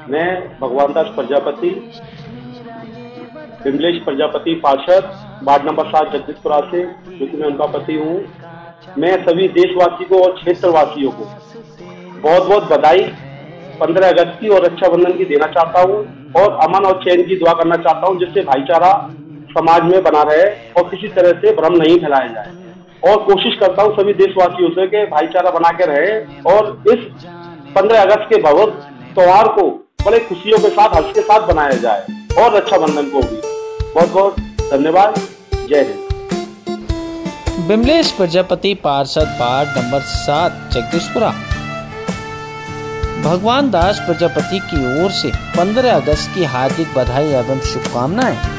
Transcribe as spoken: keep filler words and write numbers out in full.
मैं भगवान दास प्रजापति, विमलेश प्रजापति पार्षद, वार्ड नंबर सात जगदीशपुरा से, जो कि मैं उनका पति हूँ। मैं सभी देशवासी को और क्षेत्रवासियों को बहुत बहुत बधाई पंद्रह अगस्त की और रक्षाबंधन की देना चाहता हूँ और अमन और चैन की दुआ करना चाहता हूँ, जिससे भाईचारा समाज में बना रहे और किसी तरह से भ्रम नहीं फैलाया जाए। और कोशिश करता हूँ सभी देशवासियों से कि भाईचारा बना के रहे और इस पंद्रह अगस्त के भव्य त्योहार को बड़े खुशियों के साथ, हर्ष के साथ बनाया जाए और रक्षाबंधन को भी। बहुत बहुत धन्यवाद। जय हिंद। विमलेश प्रजापति पार्षद, वार्ड नंबर सात जगदीशपुरा। भगवान दास प्रजापति की ओर से पंद्रह अगस्त की हार्दिक बधाई एवं शुभकामनाएं।